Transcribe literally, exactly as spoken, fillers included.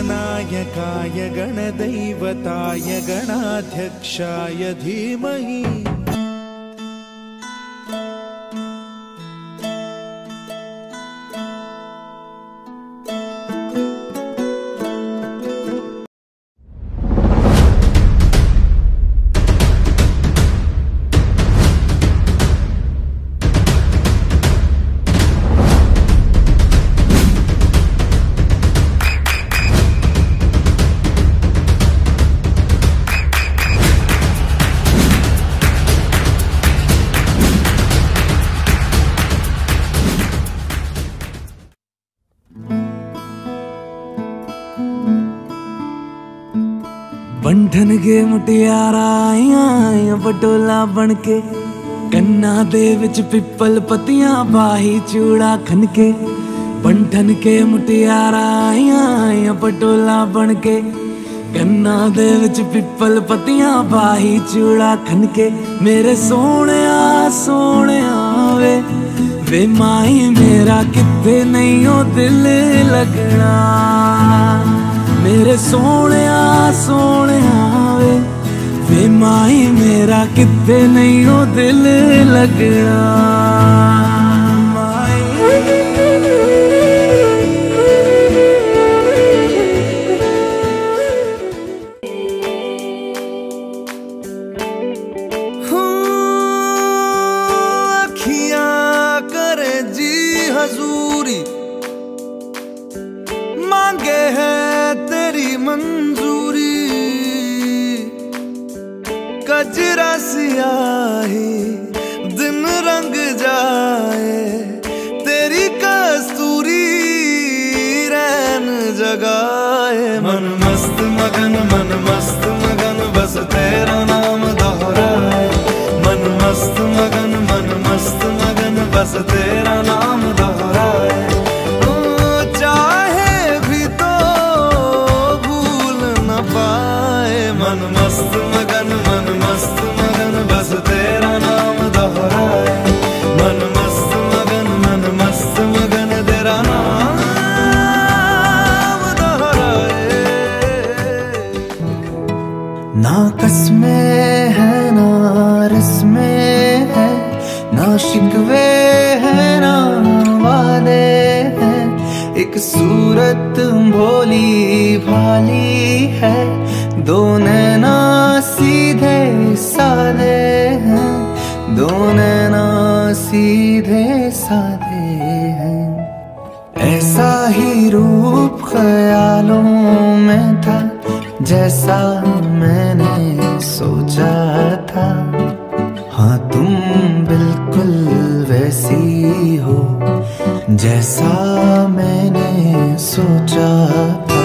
गणनायकाय गणदैवताय गणाध्यक्षाय धीमहि। बंधन के मुटियारा आइया पटोला बनके, कन्ना दे विच पिपल पतियां बाही चूड़ा खनके। बंधन के मुटियारा आइया पटोला बनके, कन्ना दे विच पिपल पतियां बाही चूड़ा खनके। मेरे सोने सोने वे वे माई मेरा किते नहीं हो दिल लगना। मेरे सोने सोने वे वे माई मेरा किते नहीं हो दिल लगना। अखियां करे जी हजूरी, मांगे है तेरी मंजूरी। कजरा सियाही दिन रंग जाए, तेरी कस्तूरी रैन जगाए। मन मस्त मगन मन मस्त मगन बस तेरा नाम दोहराए। मन मस्त मगन मन मस्त मगन बस तेरा नाम दोहराए। मन मस्त मगन मन मस्त मगन बस तेरा नाम दोहराए। मन मस्त मगन मन मस्त मगन तेरा नाम दोहराए। ना कसमें है ना रस्में है, ना शिकवे है ना वादे हैं। एक सूरत भोली भाली है, दो नैना सीधे साधे हैं। दो नैना सीधे साधे हैं। ऐसा ही रूप ख्यालों में था, जैसा मैंने सोचा था। हाँ तुम बिल्कुल वैसी हो, जैसा मैंने सोचा था।